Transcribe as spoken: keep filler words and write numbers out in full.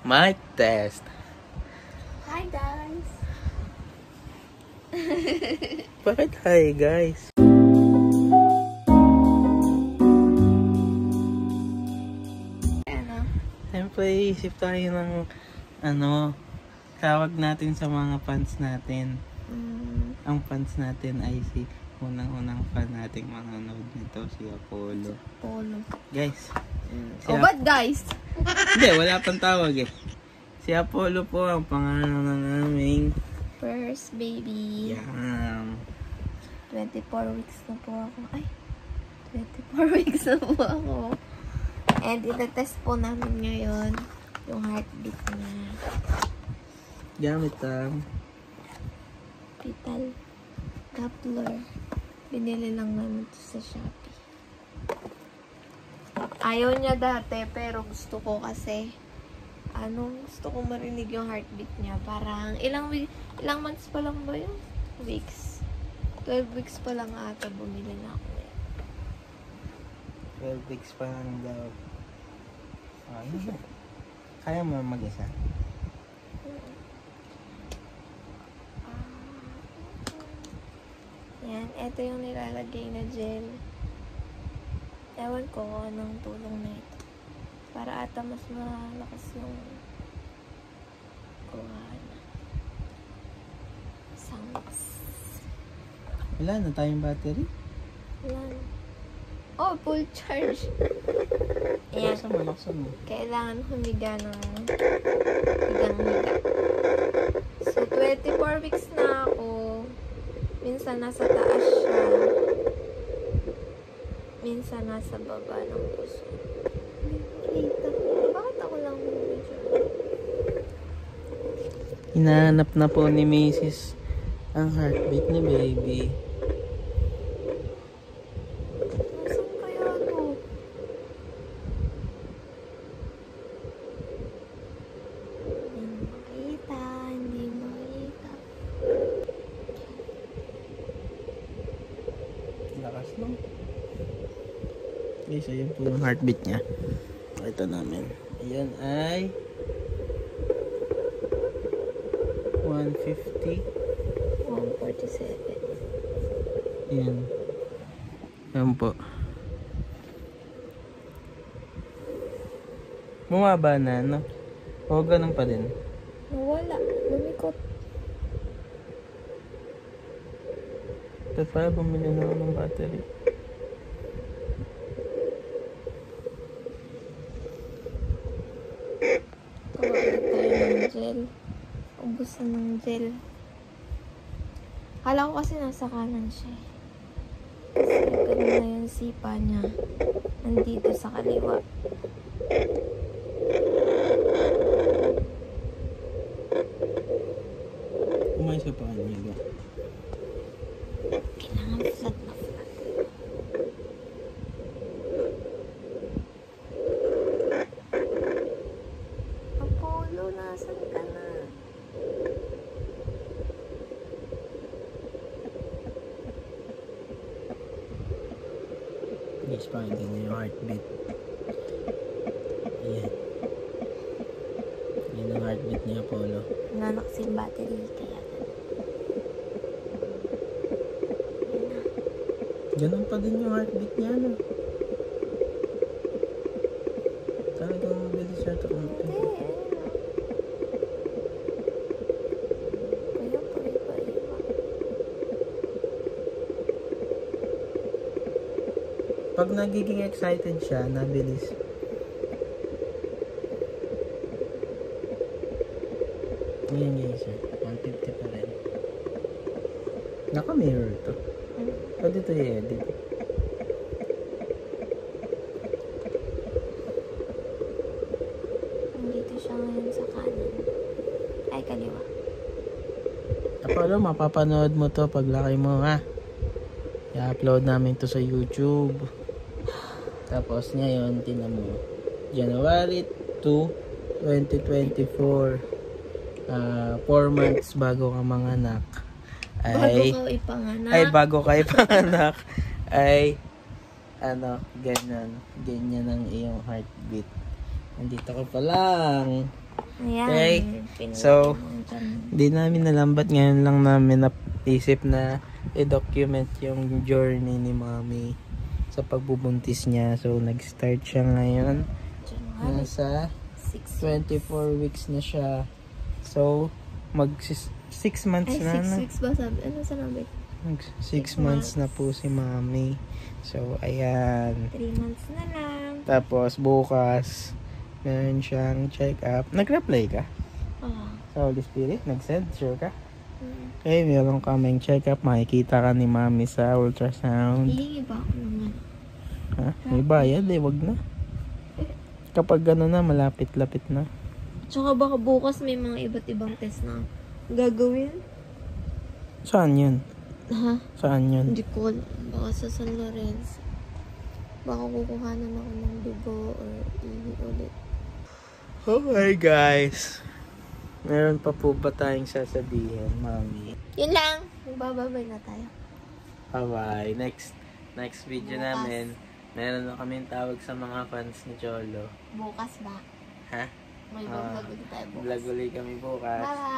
Mic test. Hi guys. Bakit hi guys? Ano? Siyempre isip tayo ng ano, tawag natin sa mga fans natin. Mm. Ang fans natin ay si unang-unang fan nating manonood nito, si Apollo. Apollo. Guys. Si Oh, but guys? Hindi, wala pang tawag eh. Si Apollo po ang pangalan ng aming First baby. Yam. twenty-four weeks na po ako. Ay, twenty-four weeks na po ako. And itatest po namin ngayon yung heartbeat niya. Gamit ang Fetal Doppler. Binili lang namin ito sa Shopee. Ayaw niya dati, pero gusto ko kasi ano, gusto ko marinig yung heartbeat niya. Parang ilang week, ilang months pa lang ba yun? Weeks. twelve weeks pa lang ata bumili na ako eh. twelve weeks pa lang daw. Ah, yun. Kaya mo mag-isa? Yan, ito yung nilalagay na gel. Ewan ko kung anong tulong na ito. Para ata mas malakas yung kuhan. Sounds. Wala na tayong battery. Wala na. Oh, full charge. Ayan. Laksan mo, laksan mo. Kailangan humiga ng higang-higa. So, twenty-four weeks na ako. Minsan nasa taas siya. Minsan nasa baba ng puso. Hindi ko kita. Bakit ako lang video? Hinahanap na po ni Missus ang heartbeat ni baby. Nasaan kaya ito? Hindi makita. Hindi makita. Lakas lang. Guys, ayun po yung heartbeat niya. Ito namin. Ayan ay one fifty. one forty-seven. Ayan. Ayan po. Bumaba na, no? O ganun pa din. Nawala. Lumikot. Tapos pala bumili na ako ng battery. Kuha ulit tayo ng gel. Ubus na ng gel. Kala ko kasi nasa kanan siya. Kasi ganun na yung sipa niya. Nandito sa kaliwa. Umayos ka pa kanina. Kailangan flat na flat. Apollo, nasan ka na? Yes, pakinggan niyo yung heartbeat. Ayan. Yan ang heartbeat ni Apollo. Nanakas yung battery, kaya Ganun pa din yung heartbeat niya, no? Talagang mabilis siya ito. hindi, ayun na. Kaya pa iba iba. Pag nagiging excited siya, nabilis. Ayan guys, one fifty pa rin. Naka-mirror to. Hmm. Pwede ito i-edit. Nandito siya ngayon sa kanan. Ay, kaliwa. Apollo, mapapanood mo to pag laki mo, ha? I-upload namin to sa YouTube. Tapos ngayon, tinan mo. January two, twenty twenty-four. Uh, four months bago ka manganak. Ay, bago ka ipanganak. Ay, bago ka ipanganak. Ay, ano, ganyan. Ganyan ang iyong heartbeat. Nandito ka pa lang. Ayan. Okay. Pinulaki So, mo dyan. di namin nalambat. Ngayon lang namin naisip na i-document yung journey ni Mami sa pagbubuntis niya. So, nag-start siya ngayon. January. Nasa Six. twenty-four weeks na siya. So, mag six months Ay, na six na. weeks ba sabi? Ano sabi? Mag six Six months months. na po si Mami. So, ayan. Three months na lang. Tapos, bukas, meron siyang check-up. Nag-reply ka? Oh. Sa Holy Spirit? Nag-send? Sure ka? Mm. Okay, meron kaming check-up. Makikita ka ni Mami sa ultrasound. Hihingi ba ako naman? Ha? May bayad eh, wag na. Kapag gano'n na, malapit-lapit na. Tsaka baka bukas may mga iba't ibang test na gagawin. Saan yun? Ha? Saan yun? Hindi ko alam. Baka sa San Lorenzo. Baka kukuhanan ako ng dugo or ihi ulit. Okay guys. Meron pa po ba tayong sasabihin, Mami? Yun lang. Magbababay na tayo. Bye-bye. Next next video Bukas. namin, meron na kaming tawag sa mga fans ni Cholo. Bukas ba? Ha? May Ah, vlog ulit tayo bukas. Vlog ulit kami bukas. Bye!